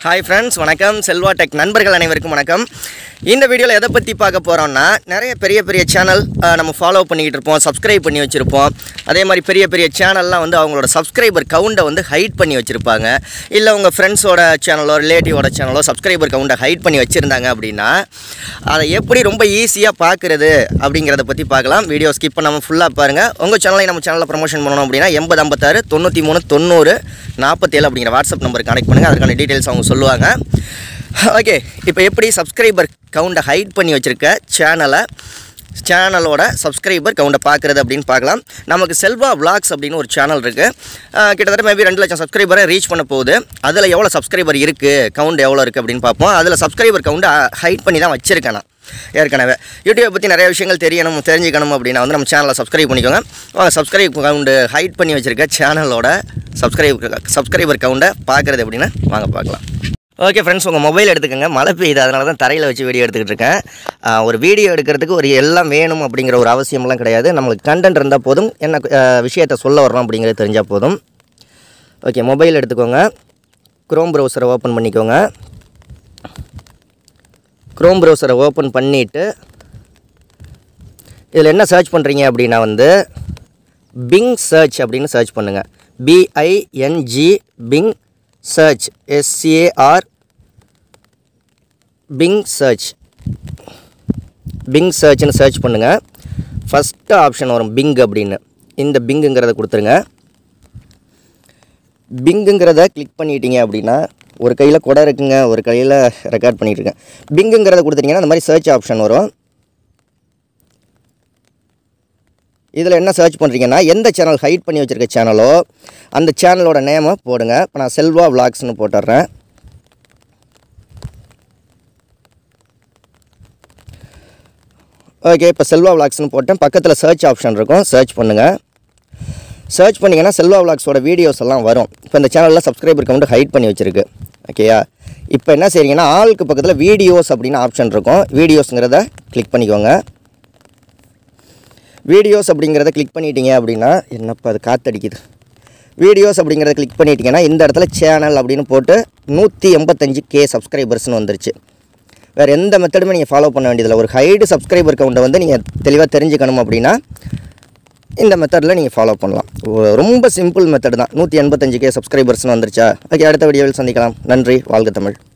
Hi friends, வணக்கம் Selva tech நண்பர்கள் அனைவருக்கும் வணக்கம். இந்த வீடியோல எதை பத்தி பார்க்க போறோம்னா நிறைய பெரிய சேனல் நம்ம ஃபாலோ பண்ணிட்டு இருப்போம், Subscribe பண்ணி வச்சிருப்போம். அதே மாதிரி பெரிய சேனல்லாம் வந்து அவங்களோட சப்ஸ்கிரைபர் கவுண்ட வந்து ஹைட் பண்ணி வச்சிருப்பாங்க. இல்ல உங்க ஃப்ரெண்ட்ஸோட சேனலோ ரிலேட்டிவோட சேனலோ சப்ஸ்கிரைபர் கவுண்ட ஹைட் பண்ணி வச்சிருந்தாங்க அப்படினா அதை எப்படி ரொம்ப ஈஸியா பார்க்கிறது அப்படிங்கறத பத்தி பார்க்கலாம். வீடியோ ஸ்கிப் பண்ணாம ஃபுல்லா பாருங்க. உங்க சேனலை நம்ம சேனல்ல ப்ரமோஷன் பண்ணனும் அப்படினா 8056 93 90 47 அப்படிங்கற வாட்ஸ்அப் நம்பருக்கு கனெக்ட் பண்ணுங்க. அதற்கான டீடைல்ஸ் அவங்க சொல்லுவாங்க. ஓகே, இப்போ எப்படி சப்ஸ்கிரைபர் கவுண்ட ஹைட் பண்ணி வச்சிருக்க சேனலோட சப்ஸ்கிரைபர் கவுண்ட பார்க்கிறது அப்படினு பார்க்கலாம். நமக்கு செல்வா vlogs அப்படினு ஒரு சேனல் இருக்கு. கிட்டத்தட்ட மேபி 2 லட்சம் சப்ஸ்கிரைபரை ரீச் பண்ண போகுது. அதுல எவ்வளவு சப்ஸ்கிரைபர் இருக்கு, கவுண்ட் எவ்வளவு இருக்கு அப்படினு பார்ப்போம். அதுல சப்ஸ்கிரைபர் கவுண்ட ஹைட் பண்ணி தான் வச்சிருக்கேன் நான். ஏற்கனவே யூடியூப் பற்றி நிறைய விஷயங்கள் தெரிஞ்சுக்கணும் அப்படின்னா வந்து நம்ம சேனலை சப்ஸ்கிரைப் பண்ணிக்கோங்க. வாங்க சப்ஸ்கிரைப் கவுண்ட் ஹைட் பண்ணி வச்சிருக்க சேனலோட சப்ஸ்கிரைபர் கவுண்டை பார்க்குறது எப்படின்னு வாங்க பார்க்கலாம். ஓகே ஃப்ரெண்ட்ஸ், உங்கள் மொபைல் எடுத்துக்கோங்க. மழை பெய்யுது, அதனால தான் தரையில் வச்சு வீடியோ எடுத்துக்கிட்டு இருக்கேன். ஒரு வீடியோ எடுக்கிறதுக்கு ஒரு எல்லாம் வேணும் அப்படிங்கிற ஒரு அவசியம்லாம் கிடையாது. நம்மளுக்கு கண்டென்ட் இருந்தால் போதும், என்ன விஷயத்தை சொல்ல வரோம் அப்படிங்கிறது தெரிஞ்சால் போதும். ஓகே, மொபைல் எடுத்துக்கோங்க. க்ரோம் ப்ரௌசரை ஓப்பன் பண்ணிக்கோங்க. க்ரோம் ப்ரௌசரை ஓப்பன் பண்ணிவிட்டு இதில் என்ன சர்ச் பண்ணுறீங்க அப்படின்னா வந்து பிங் சர்ச் அப்படின்னு சர்ச் பண்ணுங்கள். BING Bing search SAR Bing சர்ச்னு சர்ச் பண்ணுங்கள். ஃபஸ்ட்டு ஆப்ஷன் வரும் பிங் அப்படின்னு. இந்த பிங்குங்கிறத கொடுத்துருங்க. பிங்குங்கிறத கிளிக் பண்ணிட்டீங்க அப்படின்னா ஒரு கையில் கொடை இருக்குங்க, ஒரு கையில் ரெக்கார்ட் பண்ணிட்டு இருக்கேன். பிங்குங்கிறத கொடுத்துட்டீங்கன்னா அந்த மாதிரி சர்ச் ஆப்ஷன் வரும். இதில் என்ன சர்ச் பண்ணுறீங்கன்னா எந்த சேனல் ஹைட் பண்ணி வச்சுருக்க சேனலோ அந்த சேனலோட நேமை போடுங்க. இப்போ நான் செல்வா vlogsனு போட்டுடுறேன். ஓகே, இப்போ செல்வா vlogsனு போட்டேன். பக்கத்தில் சர்ச் ஆப்ஷன் இருக்கும், சர்ச் பண்ணுங்கள். சர்ச் பண்ணிங்கன்னா செல்வா vlogsோட வீடியோஸ் எல்லாம் வரும். இப்போ இந்த சேனலில் சப்ஸ்கிரைபர் கவுண்ட் ஹைட் பண்ணி வச்சுருக்கு. ஓகேயா, இப்போ என்ன செய்றீங்கன்னா ஆளுக்கு பக்கத்தில் வீடியோஸ் அப்படின்னு ஆப்ஷன் இருக்கும். வீடியோஸுங்கிறத கிளிக் பண்ணிக்கோங்க. வீடியோஸ் அப்படிங்கிறத கிளிக் பண்ணிட்டீங்க அப்படின்னா என்னப்பா அது காற்றடிக்குது. வீடியோஸ் அப்படிங்கிறத கிளிக் பண்ணிட்டீங்கன்னா இந்த இடத்துல சேனல் அப்படின்னு போட்டு 185K சப்ஸ்கிரைபர்ஸ்னு வந்துருச்சு. வேறு எந்த மெத்தடுமே நீங்கள் ஃபாலோ பண்ண வேண்டியதில்லை. ஒரு ஹைடு சப்ஸ்கிரைபர் கவுண்டை வந்து நீங்கள் தெளிவாக தெரிஞ்சுக்கணும் அப்படின்னா இந்த மெத்தடில் நீங்கள் ஃபாலோ பண்ணலாம். ரொம்ப சிம்பிள் மெத்தட் தான். 185K சப்ஸ்கிரைபர்ஸ்னு வந்துருச்சா? ஓகே, அடுத்த வீடியோவில் சந்திக்கலாம். நன்றி, வாழ்க தமிழ்.